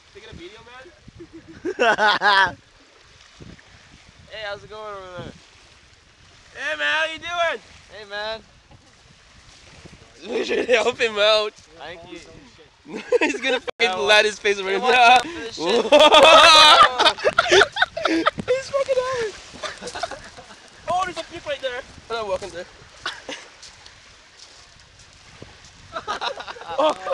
Taking a video, man? Hey, how's it going over there? Hey, man, how you doing? Hey, man. We should help him out. Thank you. He's gonna fucking let his face over Hey, him. watch out for this shit. He's fucking over. Oh, there's a pig right there. I'm not walking there. Oh,